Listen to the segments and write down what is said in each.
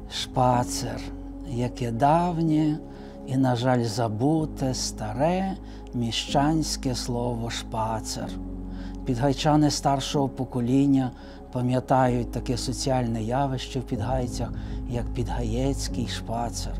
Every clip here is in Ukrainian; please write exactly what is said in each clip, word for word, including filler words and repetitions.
Шпацер, яке давнє і, на жаль, забуте старе міщанське слово «шпацер». Підгайчани старшого покоління пам'ятають таке соціальне явище в Підгайцях, як підгаєцький шпацер.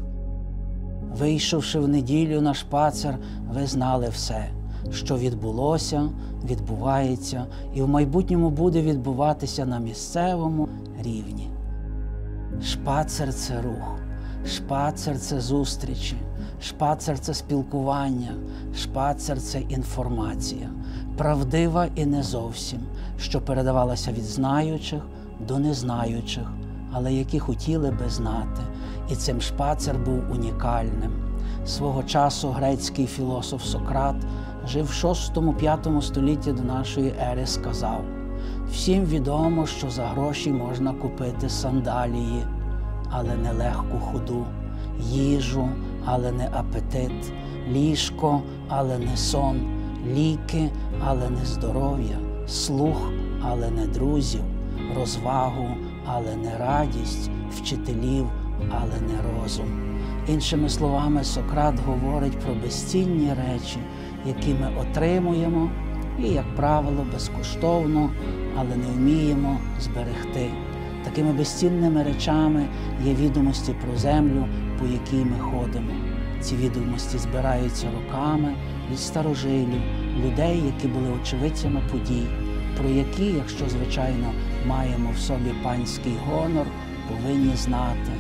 Вийшовши в неділю на шпацер, ви знали все, що відбулося, відбувається і в майбутньому буде відбуватися на місцевому рівні. Шпацер – це рух, шпацер – це зустрічі, шпацер – це спілкування, шпацер – це інформація, правдива і не зовсім, що передавалася від знаючих до незнаючих, але які хотіли би знати. І цим шпацер був унікальним. Свого часу грецький філософ Сократ жив в шостому-п'ятому столітті до нашої ери, сказав: «Всім відомо, що за гроші можна купити сандалії, але не легку ходу, їжу, але не апетит, ліжко, але не сон, ліки, але не здоров'я, слух, але не друзів, розвагу, але не радість, вчителів, але не розум». Іншими словами, Сократ говорить про безцінні речі, які ми отримуємо і, як правило, безкоштовно, але не вміємо зберегти. Такими безцінними речами є відомості про землю, по якій ми ходимо. Ці відомості збираються роками від старожилів, людей, які були очевидцями подій, про які, якщо, звичайно, маємо в собі панський гонор, повинні знати,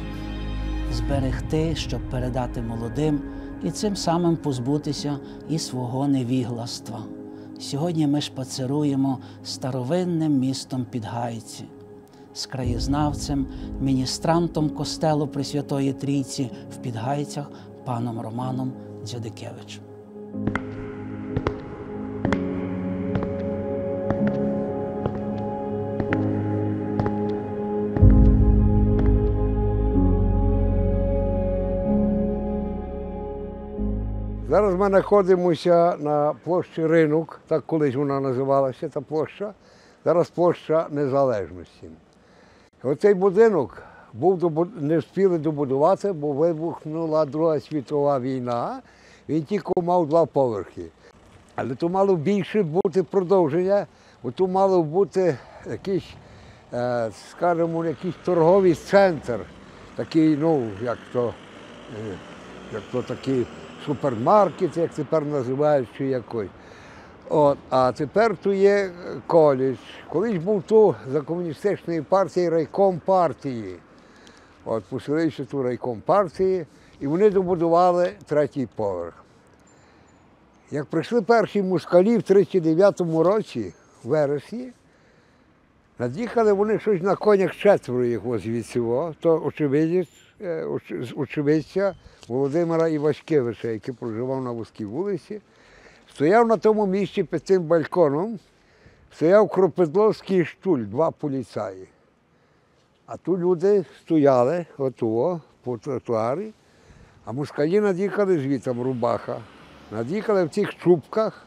зберегти, щоб передати молодим і цим самим позбутися і свого невігластва. Сьогодні ми шпацеруємо старовинним містом Підгайці з краєзнавцем, міністрантом костелу Пресвятої Трійці в Підгайцях паном Романом Дзьодикевичем. Зараз ми знаходимося на площі Ринок, так колись вона називалася, та площа. Зараз площа Незалежності. Оцей будинок був, не встигли добудувати, бо вибухнула Друга світова війна. Він тільки мав два поверхи. Але то мало більше бути продовження, бо то мало бути якийсь, скажімо, якийсь торговий центр, такий, ну, як то, як то такий супермаркет, як тепер називають, чи якось. От, а тепер тут є коледж. Колись був тут за комуністичної партії райком партії. От, поселився тут райком партії, і вони добудували третій поверх. Як прийшли перші москалі в тридцять дев'ятому році, в вересні, над'їхали вони щось на конях четверо їх звідси, то очевидець, очевидця Володимира Івашкевича, який проживав на Вузькій вулиці, стояв на тому місці під цим балконом, стояв Кропидловський штуль, два поліцаї. А тут люди стояли, отого, по тротуарі, а москалі над'їхали звідти, Рубаха. Над'їхали в цих чубках,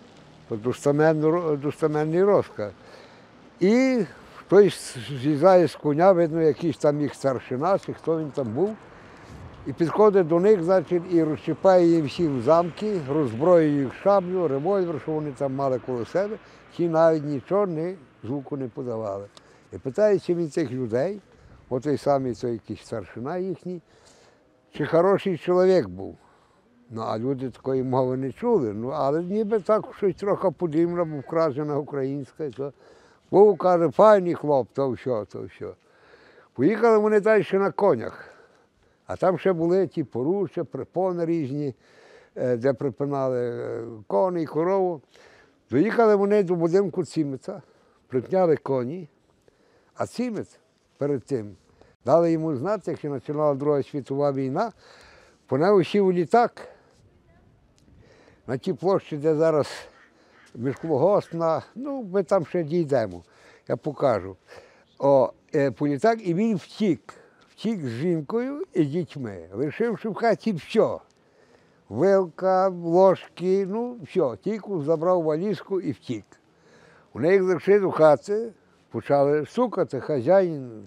достеменний розказ. І хтось з'їжджає з коня, видно, якийсь там їх старшина, чи хто він там був, і підходить до них, значить, і розчіпає їм всім замки, роззброює їх шаблю, револьвер, що вони там мали коло себе, ті навіть нічого, ні, звуку не подавали. І питається він цих людей, от той самий той якийсь старшина їхній, чи хороший чоловік був. Ну, а люди такої мови не чули, ну, але ніби так щось трохи подібне, бо вкрадена українська. То. Був, каже, файний хлоп, то все, то все. Поїхали вони далі на конях. А там ще були ті поруччя, припони різні, де припинали коней, корову. Доїхали вони до будинку Цімеца, припняли коні, а Цімець перед тим дали йому знати, якщо починала Друга світова війна, понев сів у літак на тій площі, де зараз міжколгоспна, ну, ми там ще дійдемо, я покажу. О, по літак, і він втік. Втік з жінкою і дітьми, лишивши в хаті все. Вилка, ложки, ну все, тільки забрав валізку і втік. У них зайшли до хати, почали стукати, хазяїн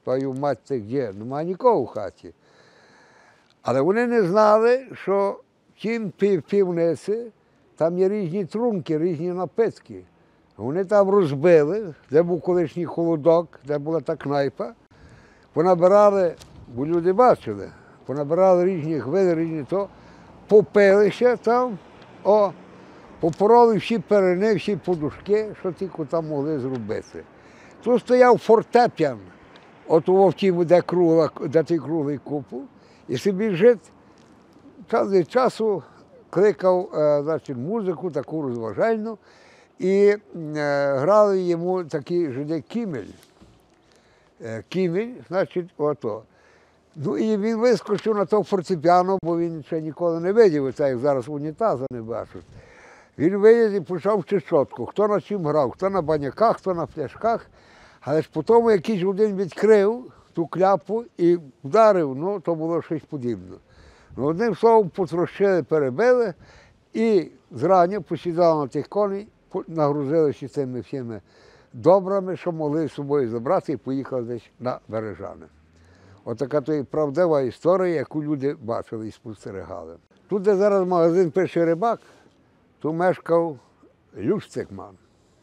Твою мать, ти де? Нема нікого в хаті. Але вони не знали, що в тім пів півниці там є різні трунки, різні напитки. Вони там розбили, де був колишній холодок, де була та кнайпа. Понабирали, бо люди бачили, понабирали різних видів, різні то, попили ще там, о, попороли всі перини, всі подушки, що тільки там могли зробити. Тут стояв фортеп'ян, от у вовтів, де, кругла, де той круглий купол, і собі жит час від часу кликав е, значить, музику, таку розважальну, і е, грали йому такі жиди кімель. Е, кімель, значить, ото. Ну і він вискочив на то фортепіано, бо він ще ніколи не видів, це як зараз унітаза не бачить. Він виліз і почав чечотку, хто на чим грав, хто на баняках, хто на пляшках. Але ж потім якийсь один відкрив ту кляпу і вдарив, ну, то було щось подібне. Ну, одним словом, потрощили, перебили і зрання посідали на тих коней, нагрузилися цими всіми добрами, що могли з собою забрати, і поїхали десь на Бережани. Отака то і правдива історія, яку люди бачили і спостерігали. Тут, де зараз магазин «Перший рибак», тут мешкав Люстикман.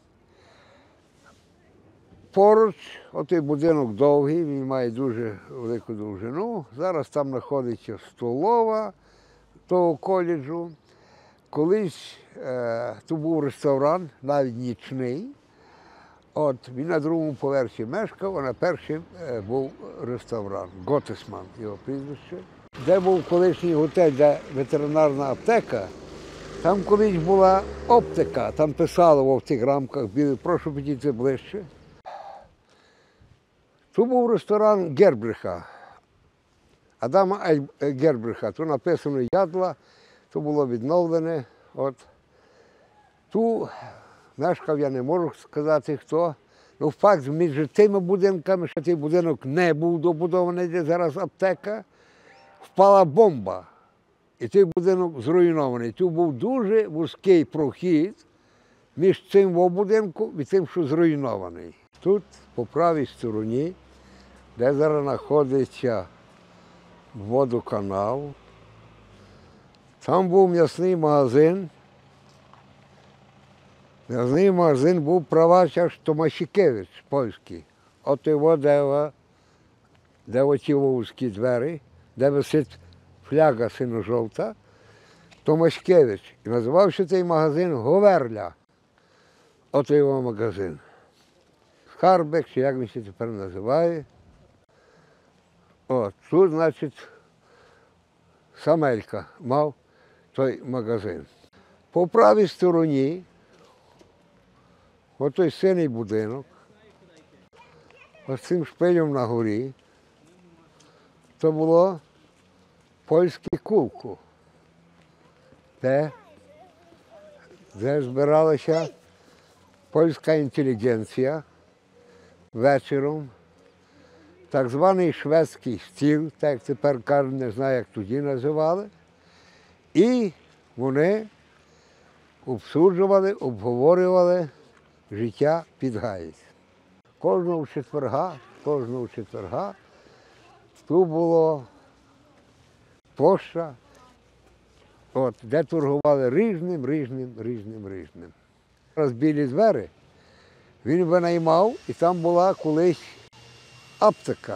Поруч, отой будинок довгий, він має дуже велику довжину. Зараз там знаходиться столова того коледжу. Колись е, тут був ресторан, навіть нічний. От, він на другому поверсі мешкав, а на першому е, був ресторан. Готесман його прізвище. Де був колишній готель, де ветеринарна аптека, там колись була оптика, там писало в тих рамках білих, прошу підійти ближче. Тут був ресторан Гербриха, Адама Гербриха. Тут написано «Ядла», тут було відновлене. От. Тут мешкав, я не можу сказати хто. Ну, факт, між тими будинками, що цей будинок не був добудований, де зараз аптека, впала бомба. І цей будинок зруйнований. Тут був дуже вузький прохід між цим будинком і тим, що зруйнований. Тут, по правій стороні, де зараз знаходиться водоканал, там був м'ясний магазин. М'ясний магазин був правач Томашикевич, польський. От його, де, де оті вузькі двері, де висить фляга сино-жовта, Томашкевич. І називався цей магазин Говерля. От його магазин. Скарбек, чи як він ще тепер називає. От, тут, значить, Самелька мав той магазин. По правій стороні, отой синій будинок, ось цим шпилем на горі, то було польське кулку, де, де збиралася польська інтелігенція вечором, так званий шведський стіл, так як тепер кажуть, не знаю, як тоді називали, і вони обсуджували, обговорювали життя Підгаїць. Кожного четверга, кожного четверга тут було площа, от, де торгували різним, різним, різним, різним. Раз білі двері він винаймав, і там була колись аптека.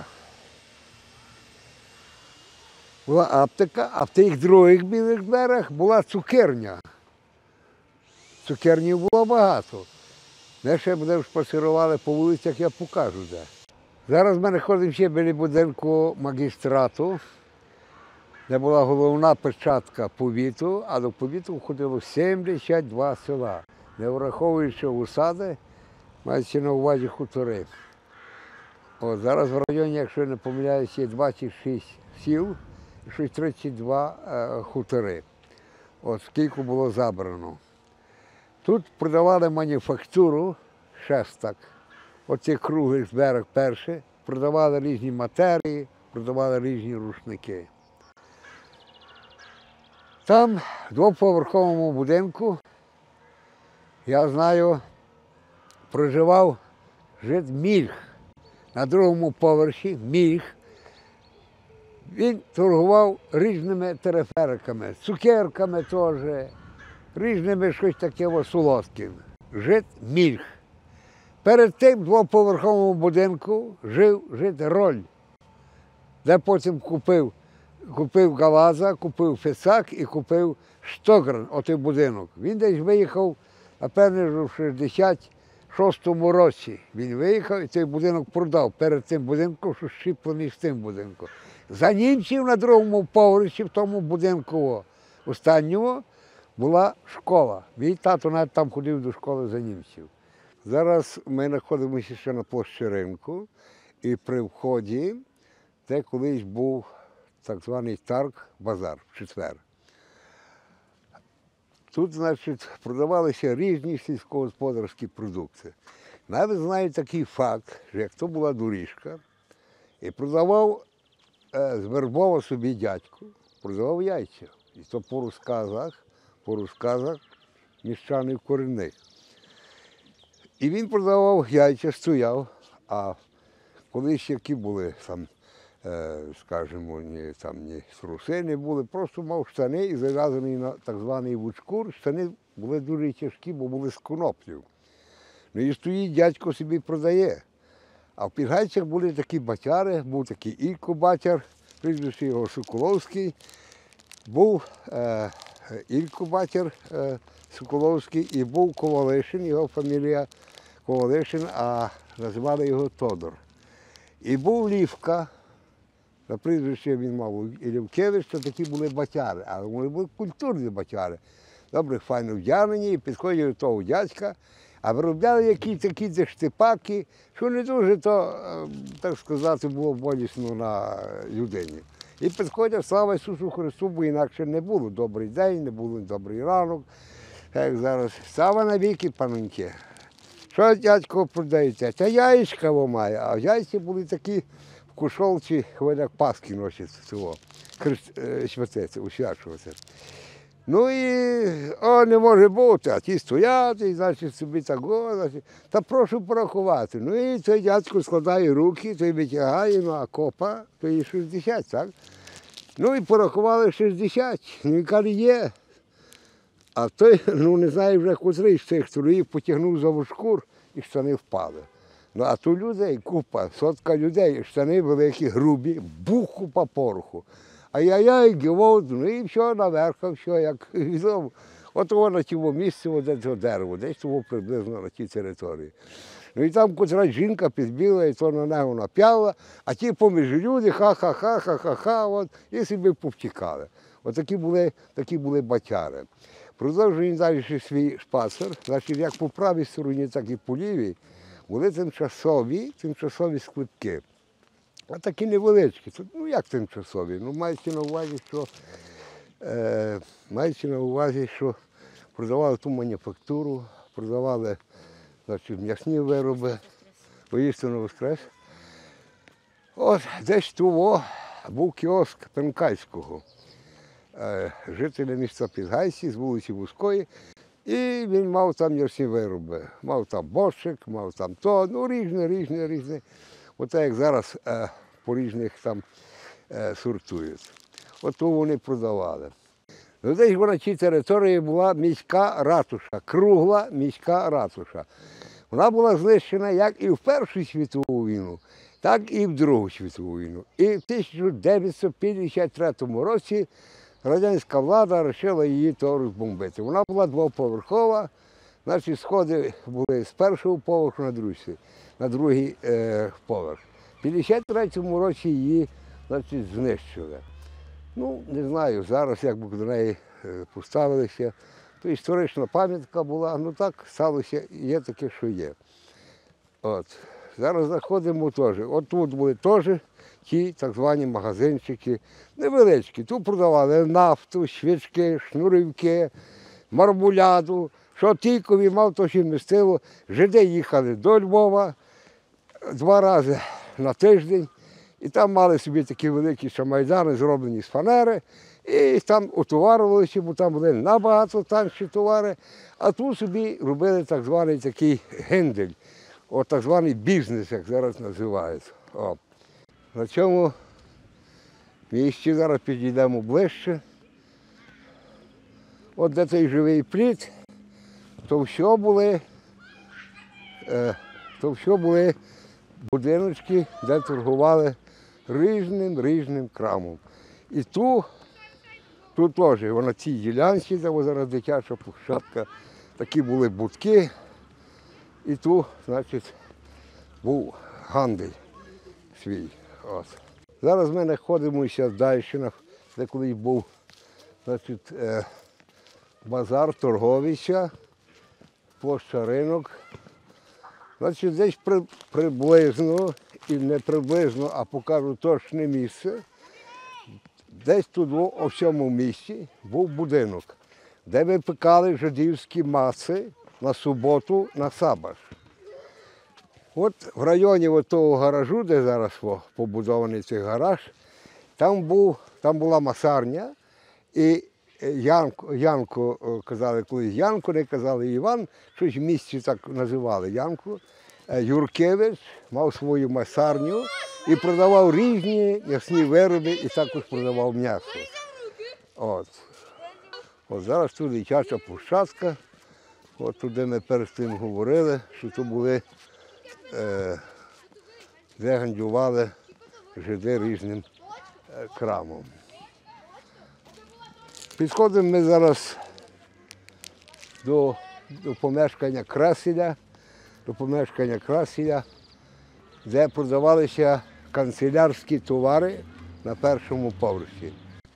Була аптека, а в тих других білих дверях була цукерня. Цукернів було багато. Де ще будемо шпацірували по вулицях, я покажу де. Зараз ми знаходимося ще біля будинку магістрату, де була головна печатка повіту, а до повіту входило сімдесят два села. Не враховуючи усади, мається на увазі хутори. От, зараз в районі, якщо я не помиляюсь, є двадцять шість сіл і щось тридцять два е, хутори. От скільки було забрано. Тут продавали мануфактуру, шестак, оці круглий берег перший, продавали різні матерії, продавали різні рушники. Там, в двоповерховому будинку, я знаю, проживав жид Мільх. на другому поверсі міг. Він торгував різними терефериками, цукерками теж, різними щось таке солодким. Жит мільх. Перед тим в двоповерховому будинку жив жит Роль, де потім купив, купив Галаза, купив Фесак і купив Штогрен, отой будинок. Він десь виїхав, напевне, в шістдесят шостому році. Він виїхав і цей будинок продав перед тим будинком, що щіплений з тим будинком. За німців на другому поверсі, в тому будинку останнього, була школа. Мій тато навіть там ходив до школи за німців. Зараз ми знаходимося ще на площі ринку, і при вході, де колись був так званий торг-базар в четвер. Тут, значить, продавалися різні сільськогосподарські продукти. Навіть знаю такий факт, що як то була доріжка, і продавав е, з Вербова собі дядько, продавав яйця. І то по розказах, по розказах міщанів корінних. І він продавав яйця, стояв, а колись які були там, е, скажімо, ні, там, ні труси не були, просто мав штани і зав'язаний на так званий вучкур. Штани були дуже тяжкі, бо були з коноплів. Ну і стоїть, дядько собі продає. А в Підгайцях були такі батяри, був такий Ілько батяр, прізвище його Соколовський, був е, Ілько батяр е, Соколовський і був Ковалишин, його фамілія Ковалишин, а називали його Тодор. І був Лівка, на прізвище він мав і Лівкевич, то такі були батяри, але вони були культурні батяри. Добре, файно вдягнені, і підходять до того дядька, а виробляли якісь такі дештипаки, що не дуже то, так сказати, було болісно на людині. І підходять, слава Ісусу Христу, бо інакше не було. Добрий день, не було добрий ранок. Як зараз, слава навіки, паноньки. Що, дядько, продаєте? Та яєчка во має. А яйця були такі в кушолці, як Пасхи носять цього, святець, усвячувати. Ну і, о, не може бути, а ті стоять, і, значить, собі так, о, значить, та прошу порахувати. Ну і той дядько складає руки, той витягає, ну а копа, то і шістдесят, так? Ну і порахували шістдесят, ну і каже, є. А той, ну не знаю вже котрий з цих чоловік потягнув за вушкур і штани впали. Ну а тут людей, купа, сотка людей, штани великі, грубі, буху по пороху. Ай-яй-яй, гівот, ну і все, наверх, все, як відомо. От воно на цьому місці, де цього дерево, десь того приблизно на тій території. Ну і там котра жінка підбігла, і то на нього нап'яла, а ті поміж люди, ха-ха-ха, ха-ха-ха, от, і собі повтікали. От такі були, такі були батяри. Продовжує він далі свій шпацер, значить, як по правій стороні, так і по лівій, були тимчасові, тимчасові склепки. А такі невеличкі. Ну як тимчасові? Ну мається на увазі, що е, мається на увазі, що продавали ту мануфактуру, продавали, значить, м'ясні вироби, воістину воскрес. От десь того був кіоск Пенкальського, е, жителя міста Підгайці з вулиці Вузької. І він мав там м'ясні вироби. Мав там борщик, мав там то, ну різне, різне, різне. Оце як зараз е, по різних там е, сортують. От то вони продавали. Ну, десь на цій території була міська ратуша, кругла міська ратуша. Вона була знищена як і в Першу світову війну, так і в Другу світову війну. І в тисяча дев'ятсот п'ятдесят третьому році радянська влада вирішила її то розбомбити. Вона була двоповерхова, значить сходи були з першого поверху на другий, на другий е, поверх. В п'ятдесят третьому році її, значить, знищили. Ну, не знаю, зараз як би до неї поставилися, то історична пам'ятка була, ну так сталося, є таке, що є. От. Зараз заходимо теж. От тут були теж ті так звані магазинчики, невеличкі. Тут продавали нафту, свічки, шнурівки, мармуляду, що тільки мав, то ще містило. Жиди їхали до Львова два рази на тиждень. І там мали собі такі великі шамайдани, зроблені з фанери, і там отоварювалися, бо там були набагато танші товари, а тут собі робили так званий такий гендель. от так званий бізнес, як зараз називають. О. На цьому місці зараз підійдемо ближче. От де цей живий плід, то все були, е, то все були будиночки, де торгували різним різним крамом. І тут, тут теж, на цій ділянці, де зараз дитяча площадка, такі були будки. І тут, значить, був гандель свій. От. Зараз ми знаходимося далі, де колись був, значить, е, базар, торговиця, площа ринок. Значить, десь при, приблизно, і не приблизно, а покажу точне місце. Десь тут у всьому місті був будинок, де випекали жидівські маси на суботу на Сабаш. От в районі того гаражу, де зараз о, побудований цей гараж, там, був, там була масарня, і Янко, Янко казали колись Янко, не казали Іван, щось в місті так називали Янко. Юркевич мав свою масарню і продавав різні м'ясні вироби, і також продавав м'ясо. От. От зараз тут дитяча площадка, от туди ми перед тим говорили, що то були, е, де гандлювали жиди різним е, крамом. Підходимо ми зараз до, до помешкання Красіля, до помешкання Красіля, де продавалися канцелярські товари на першому поверсі.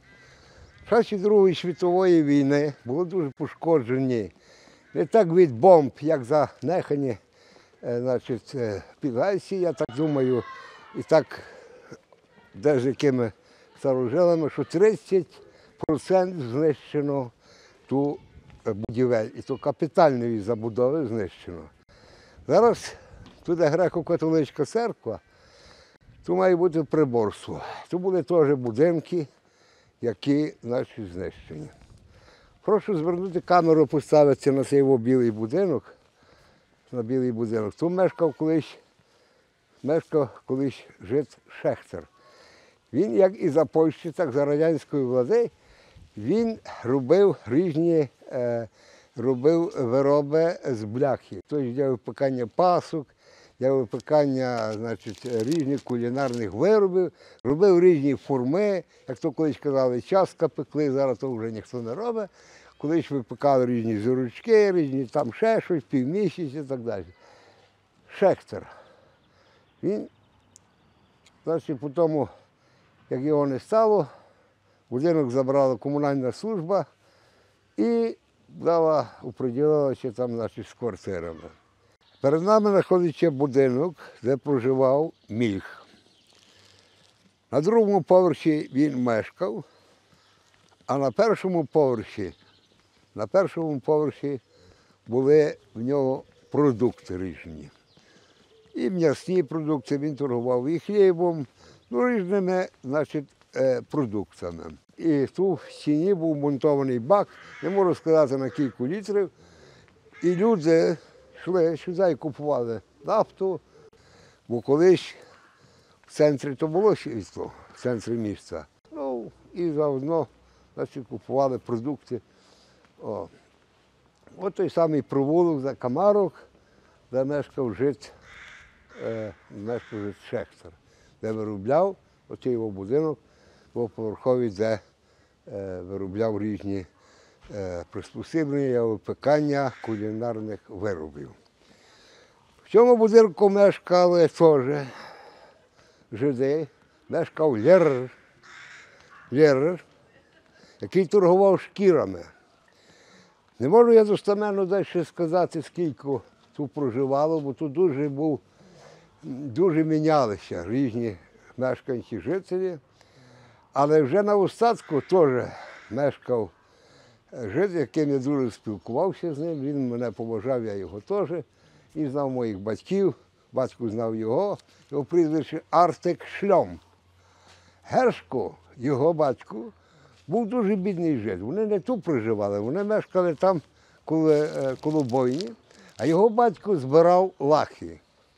В часі Другої світової війни були дуже пошкоджені не так від бомб, як занехані значить, підгайці, я так думаю, і так деякими старожилами, що тридцять відсотків знищено ту будівель, і то капітальної забудови знищено. Зараз тут греко-католицька церква, тут має бути приборство. Тут були теж будинки, які, значить, знищені. Прошу звернути камеру, поставити на цей білий будинок, на білий будинок. Тут мешкав колись, мешкав колись жид Шехтер. Він, як і за Польщі, так і за радянської влади, він робив різні, е, робив вироби з бляхи. Тобто для випікання пасок, для випікання, значить, різних кулінарних виробів, робив різні форми, як то колись казали, частка пекли, зараз то вже ніхто не робить. Колись випікали різні зірочки, різні там ще щось, півмісяць і так далі. Шехтер. Він, значить, по тому, як його не стало, будинок забрала комунальна служба і дала, оприділилася там, значить, з квартирами. Перед нами знаходиться будинок, де проживав Мільх. На другому поверсі він мешкав, а на першому поверсі, на першому поверсі були в нього продукти різні. І м'ясні продукти, він торгував і хлібом, ну, різними, значить, продуктами. І тут в стіні був монтований бак, не можу сказати на кілька літрів. І люди йшли сюди і купували нафту, бо колись в центрі то було світло, в центрі міста. Ну, і заодно, значить, купували продукти. О. От той самий провулок за Камарок, де мешкав жит, е, мешкав жит Шехтер, де виробляв, оцей його будинок, двоповерховий, де е, виробляв різні е, приспособлення, випікання кулінарних виробів. В цьому будинку мешкали теж жиди, мешкав Лєр, Лєр, який торгував шкірами. Не можу я достеменно далі сказати, скільки тут проживало, бо тут дуже був, дуже мінялися різні мешканці жителі. Але вже на остатку теж мешкав жит, яким я дуже спілкувався з ним. Він мене поважав, я його теж. Він знав моїх батьків, батько знав його. Його прізвище Артек Шльом. Гершко, його батько, був дуже бідний жит. Вони не тут проживали, вони мешкали там коло, коло бойні, а його батько збирав лахи.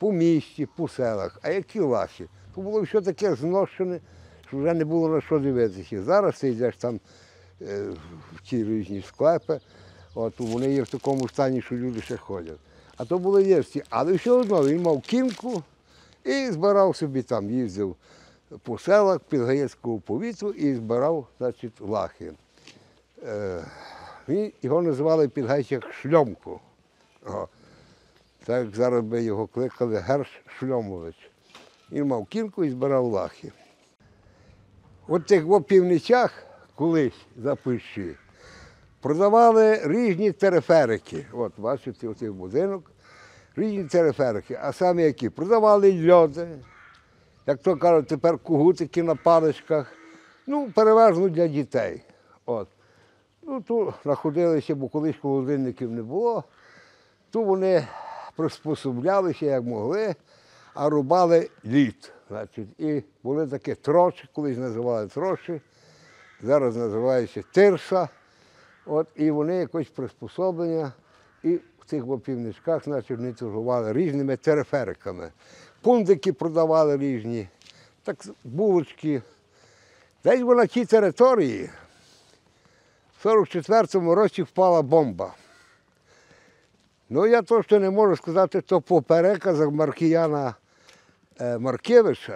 по місті, по селах. А які лахи? То було все таке зношене, що вже не було на що дивитися. Зараз ти йдеш там е, в ті різні склепи, от, вони є в такому стані, що люди ще ходять. А то були євці. Але все одно він мав кінку і збирав собі там, їздив по селах Підгаєцького повіту і збирав, значить, лахи. Е, він, його називали Підгайчик Шльомко. О, так як зараз би його кликали Герш Шльомович. Він мав кінку і збирав лахи. От тих в півничах колись за Пущі продавали різні тереферики. От, бачите, оцей будинок, різні тереферики. А саме які? Продавали льоди, як то кажуть, тепер кугутики на паличках. Ну, переважно для дітей. От. Ну, тут знаходилися, бо колись холодильників не було, то вони приспособлялися, як могли, а рубали лід. Значить, і були такі троші, колись називали троші, зараз називаються тирса. От, і вони якось приспособлення, і в цих півничках, значить, вони торгували різними терефериками. Пундики продавали різні, так булочки. Десь на тій території в сорок четвертому році впала бомба. Ну, я точно не можу сказати, то по переказах Маркіяна е, Маркевича.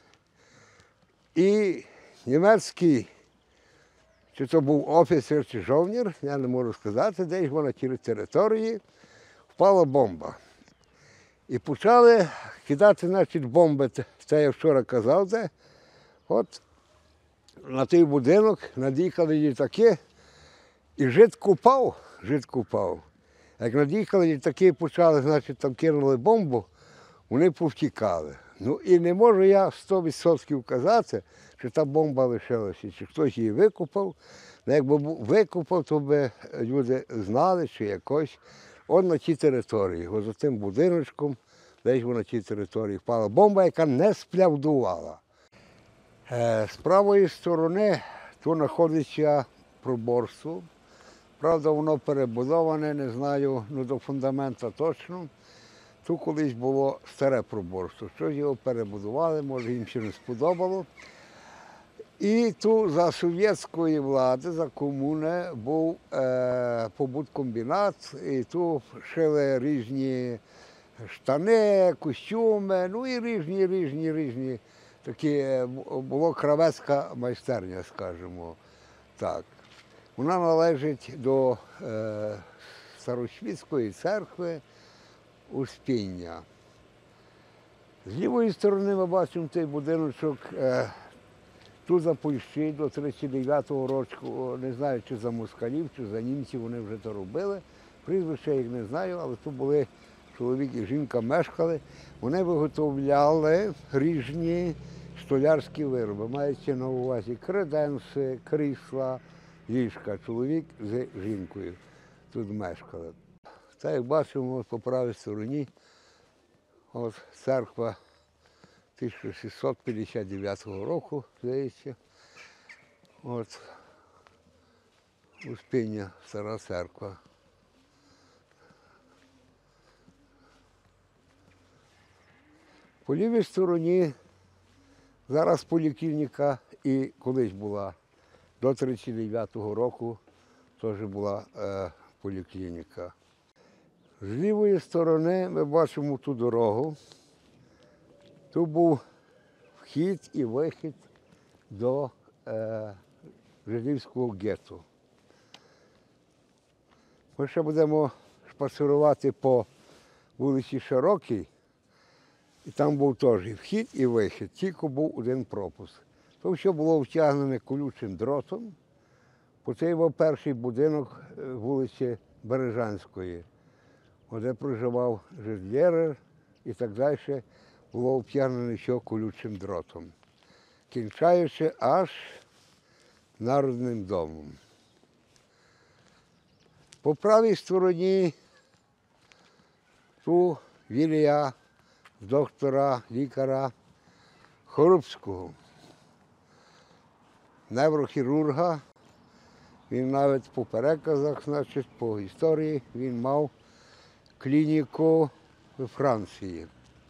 І німецький, чи то був офіцер, чи жовнір, я не можу сказати, десь на тій території впала бомба. І почали кидати, значить, бомби, це я вчора казав, де. От на той будинок над'їхали літаки, і жид купав, жид купав. Як над'їхали літаки, почали, значить, там кинули бомбу, вони повтікали. Ну і не можу я сто відсотків казати, що та бомба лишилася, чи хтось її викупав. Ну, якби викупав, то би люди знали, чи якось. От на тій території, ось за тим будиночком, десь на тій території впала бомба, яка не сплявдувала. З правої сторони тут знаходиться проборство. Правда, воно перебудоване, не знаю, ну до фундамента точно. Тут колись було старе проборство. Щось його перебудували, може їм ще не сподобало. І тут за совєтської влади, за комуни, був е, побуткомбінат, і тут шили різні штани, костюми, ну і різні, різні, різні. Такі, була кравецька майстерня, скажімо так. Вона належить до е, Старосвітської церкви Успіння. З лівої сторони ми бачимо цей будиночок, е, тут за Польщі до тридцять дев'ятого року, не знаю, чи за москалів, чи за німців вони вже то робили. Прізвища їх не знаю, але тут були чоловік і жінка мешкали. Вони виготовляли різні столярські вироби. Мається на увазі креденси, крісла, ліжка. Чоловік з жінкою тут мешкали. Та, як бачимо, по правій стороні от церква тисяча шістсот п'ятдесят дев'ятого року, здається. От Успіння, стара церква. По лівій стороні зараз поліклініка і колись була до тридцять дев'ятого року теж була е, поліклініка. З лівої сторони ми бачимо ту дорогу. Тут був вхід і вихід до е, жидівського гетто. Ми ще будемо шпацирувати по вулиці Широкій. І там був теж і вхід, і вихід, тільки був один пропуск. То все було втягнене колючим дротом. По цей був перший будинок вулиці Бережанської, де проживав Жидлєрер і так далі, було втягнене все колючим дротом, кінчаючи аж Народним домом. По правій стороні ту вілія доктора, лікаря Хорубського, неврохірурга. Він навіть по переказах, значить, по історії, він мав клініку у Франції.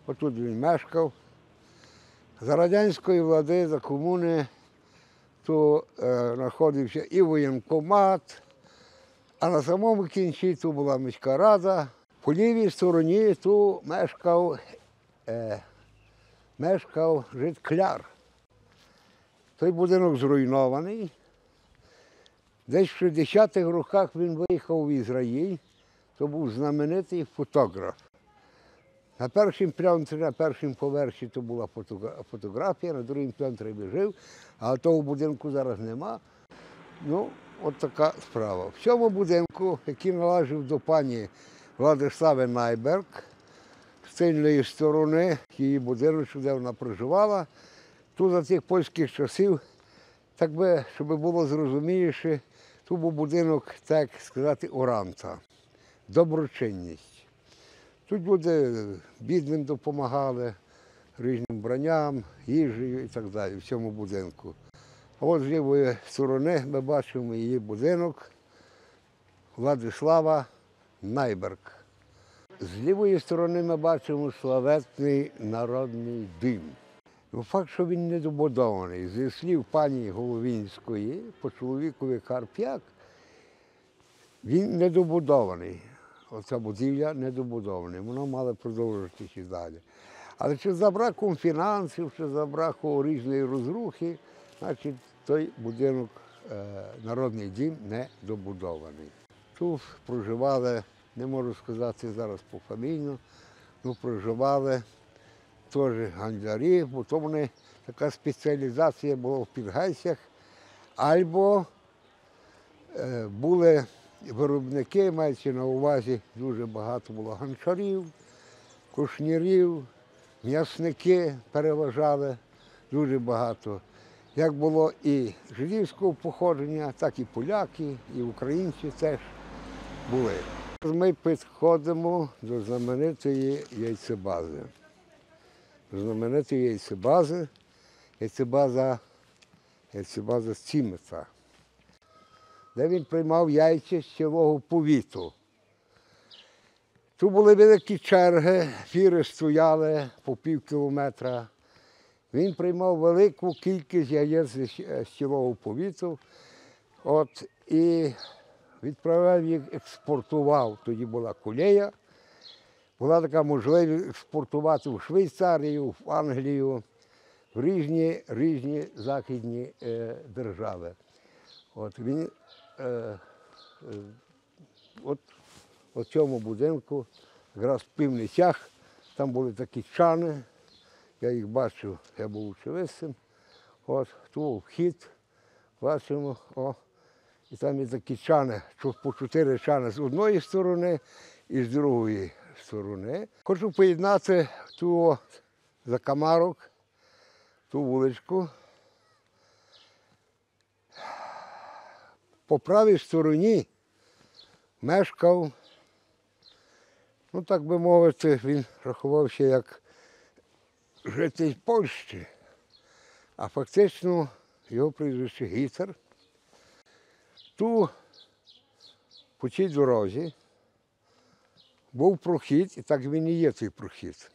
Отут він мешкав. За радянської влади, за комуни, то е, знаходився і воєнкомат, а на самому кінці тут була міська рада. По лівій стороні тут мешкав, е, мешкав житкляр. Той будинок зруйнований. Десь в шістдесятих роках він виїхав в Ізраїль, то був знаменитий фотограф. На першому плантрі, на першому поверсі то була фотографія, на другому плантрі жив, а того будинку зараз нема. Ну, от така справа. В цьому будинку, який належав до пані Владислави Найберг, з тильної сторони її будиночку, де вона проживала, тут за тих польських часів, так би, щоб було зрозуміліше, тут був будинок, так сказати, оранта, доброчинність. Тут люди бідним допомагали, різним бранням, їжею і так далі в цьому будинку. А от з лівої сторони ми бачимо її будинок Владислава Найберг. З лівої сторони ми бачимо славетний народний дім. Факт, що він недобудований. Зі слів пані Головінської, по чоловікові Карп'як, він недобудований. Оця будівля недобудована, воно мало продовжуватися далі. Але чи за браком фінансів, чи за браком різної розрухи, значить той будинок, народний дім, не добудований. Тут проживали, не можу сказати зараз пофамільно, але проживали теж гандлярі, бо то вони, така спеціалізація була в Підгайцях, або були виробники, мається на увазі, дуже багато було гончарів, кушнірів, м'ясники переважали дуже багато. Як було і жидівського походження, так і поляки, і українці теж були. Ми підходимо до знаменитої яйцебази. До знаменитої яйцебази, яйцебаза, яйцебаза Цімета, де він приймав яйця з цілого повіту. Тут були великі черги, фіри стояли по пів кілометра. Він приймав велику кількість яєць з цілого повіту. От, і відправляв їх, експортував. Тоді була колея. Була така можливість експортувати в Швейцарію, в Англію, в різні, різні західні е, держави. От, він, е, е, от, от цьому будинку, якраз в півницях, там були такі чани, я їх бачив, я був очевидцем. От, тут вхід, бачимо, о, і там є такі чани, по чотири чани з одної сторони і з другої сторони. Хочу поєднати ту закамарок, ту вуличку. По правій стороні мешкав, ну так би мовити, він рахувався як житель Польщі, а фактично його прізвище Гітлер. Тут по цій дорозі був прохід, і так він і є цей прохід.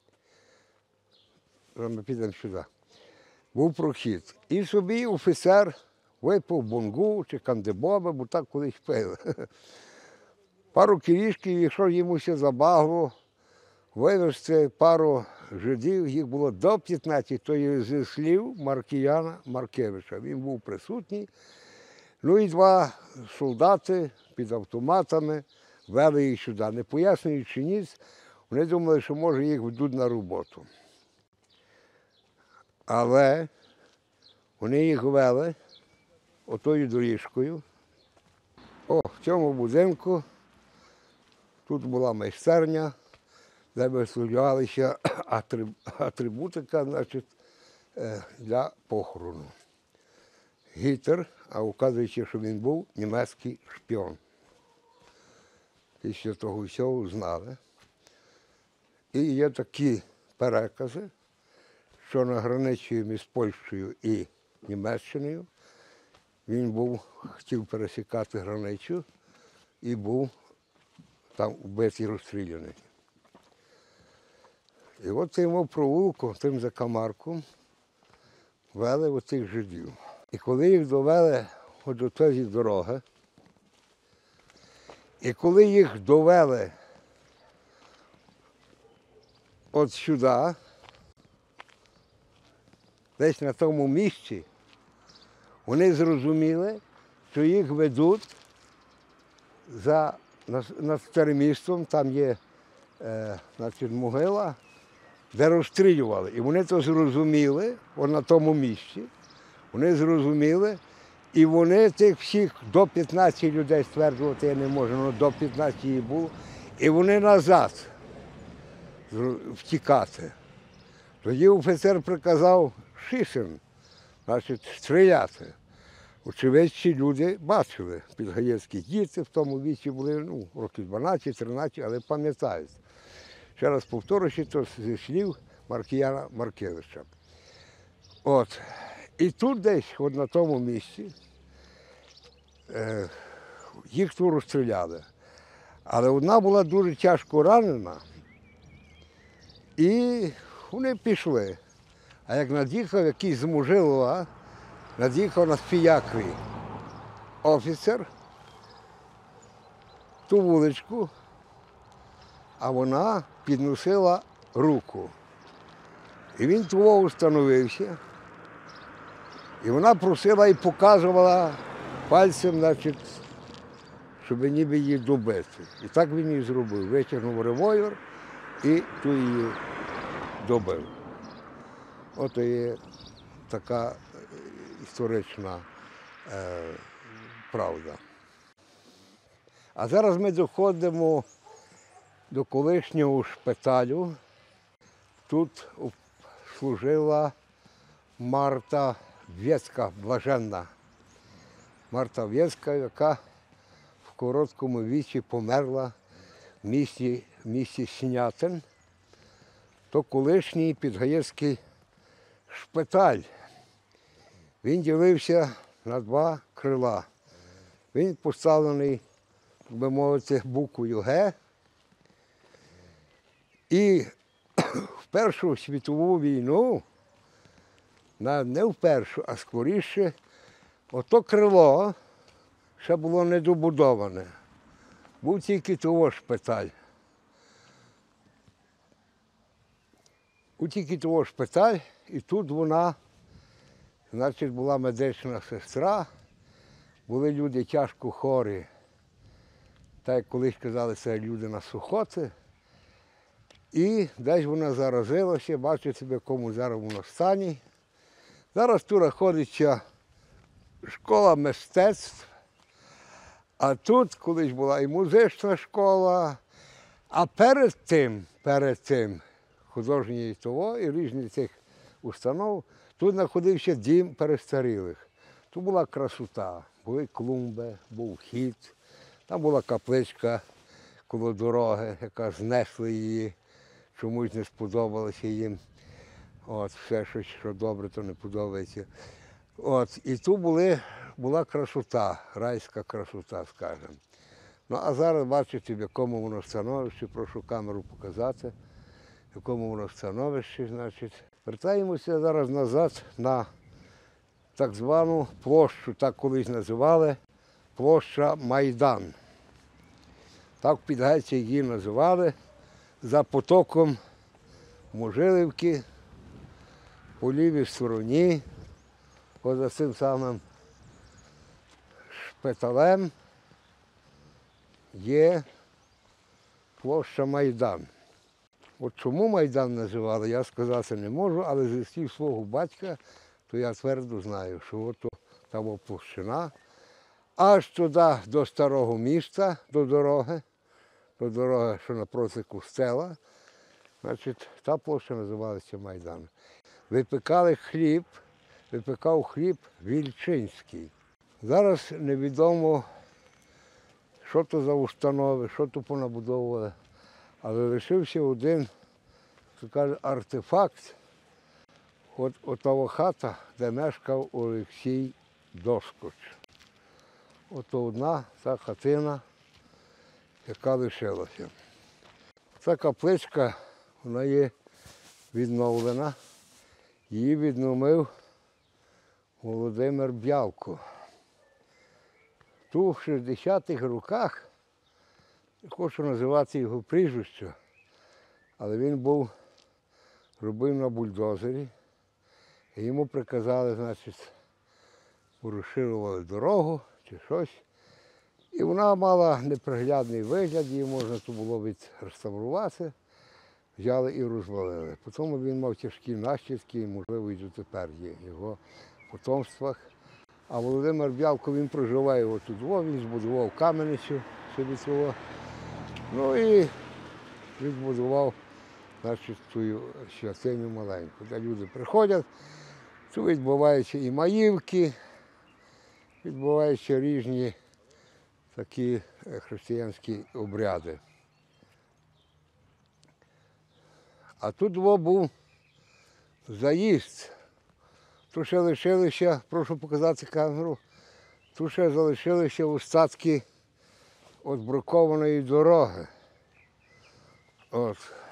Ми підемо сюди. Був прохід. І собі офіцер випив бонгу чи кандибоби, бо так колись пили. Пару кілішків, якщо йомуся забагло, вивезти пару жидів, їх було до п'ятнадцяти, то є зі слів Маркіяна Маркевича. Він був присутній. Ну і два солдати під автоматами вели їх сюди. Не пояснюючи ніц, вони думали, що може їх ведуть на роботу. Але вони їх вели отою доріжкою. О, в цьому будинку тут була майстерня, де виставлялися атрибутика, значить, для похорону. Гітлер, а вказуючи, що він був німецький шпіон. Після того всього знали. І є такі перекази, що на границі між Польщею і Німеччиною він був, хотів пересікати границю і був там вбитий, розстріляний. І от цим провулком, тим закамарком вели оцих жидів. І коли їх довели от до тієї дороги, і коли їх довели от сюди, десь на тому місці, вони зрозуміли, що їх ведуть за, над старим містом, там є е, значить, могила, де розстрілювали. І вони то зрозуміли, от на тому місці, вони зрозуміли, і вони тих всіх до п'ятнадцяти людей, стверджувати я не можу, але до п'ятнадцяти було, і вони назад втікати. Тоді офіцер приказав шишин, значить, стріляти. Очевидь, ці люди бачили, підгаєцькі діти в тому віці були, ну, років дванадцять-тринадцять, але пам'ятають. Ще раз повторюючи, то зі слів Маркіяна Маркевича. От. І тут десь, от на тому місці, е, їх тут розстріляли. Але одна була дуже тяжко ранена, і вони пішли. А як над'їхав якийсь з Мужилова, над'їхав на Спіякові офіцер, ту вуличку, а вона підносила руку. І він того встановився, і вона просила і показувала пальцем, значить, щоб ніби її добити. І так він і зробив. Витягнув револьвер і ту її добив. Ото є така історична е, правда. А зараз ми доходимо до колишнього шпиталю. Тут служила Марта Вєцька, блаженна. Марта Вєцька, яка в короткому віці померла в місті, в місті Снятин. То колишній підгаєцький шпиталь. Він ділився на два крила. Він поставлений, так би мовити, буквою Г. І в Першу світову війну, не в першу, а скоріше, ото крило ще було недобудоване. Був тільки того шпиталь. Був тільки того шпиталь, і тут вона, значить, була медична сестра, були люди тяжко хворі. Так, як колись казали, це люди на сухоти. І десь вона заразилася, бачите, в якому зараз вона стані. Зараз тут знаходиться школа мистецтв, а тут колись була і музична школа, а перед тим, перед тим, художньої того і різних цих установ, тут знаходився дім перестарілих. Тут була красота, були клумби, був вхід, там була капличка коло дороги, яка знесли її, чомусь не сподобалося їм. От, все щось, що добре, то не подобається. От, і тут були, була красота, райська красота, скажімо. Ну, а зараз бачите, в якому воно становищі, прошу камеру показати, в якому воно становищі, значить. Вертаємося зараз назад на так звану площу, так колись називали, площа Майдан. Так в Підгайці її називали, за потоком Можилівки, по лівій стороні, поза цим самим шпиталем є площа Майдан. От чому Майдан називали, я сказати не можу, але зі слів свого батька, то я твердо знаю, що от там площина, аж туди до старого міста, до дороги, до дороги, що напроти костела, значить, та площа називалася Майдан. Випекали хліб, випекав хліб Вільчинський. Зараз невідомо, що то за установи, що то понабудовували, але лишився один, що каже, артефакт, от отова хата, де мешкав Олексій Доскоч. Ото одна та хатина, яка лишилася. Ця капличка, вона є відновлена. Її відновив Володимир Бялко. Ту в шістдесятих роках, не хочу називати його прізвище, але він був, робив на бульдозері. І йому приказали, значить, поруширували дорогу чи щось. І вона мала неприглядний вигляд, її можна то було відреставрувати. Взяли і розвалили. Потім він мав тяжкі наслідки, і, можливо, і дотепер є в його потомствах. А Володимир Бялко, він проживає отут, він збудував кам'яницю собі цього. Ну і відбудував, значить, ту святиню маленьку, де люди приходять, тут відбуваються і маївки, відбуваються різні такі християнські обряди. А тут був заїзд. Тут ще лишилися, прошу показати камеру, тут ще залишилися остатки від брукованої дороги. От.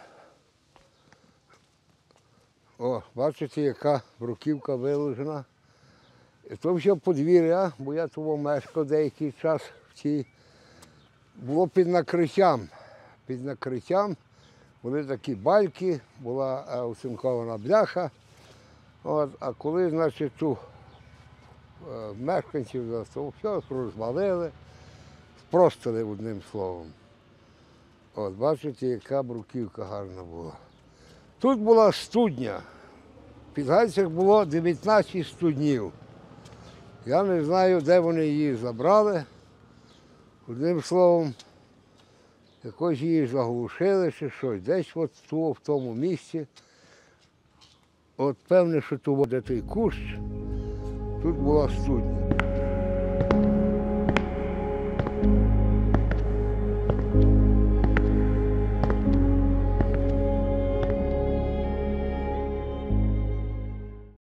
О, бачите, яка бруківка виложена. І то все подвір'я, бо я того мешкав деякий час в цій, було під накриттям. Під накриттям були такі бальки, була оцинкована бляха. От, а коли, значить, ту е, мешканців, то все розвалили, спростили одним словом. От, бачите, яка бруківка гарна була. Тут була студня. В Підгайцях було дев'ятнадцять студнів. Я не знаю, де вони її забрали. Одним словом, якось її заглушили чи щось. Десь от тут, в тому місці. От певне, що тут, де той кущ, тут була студня.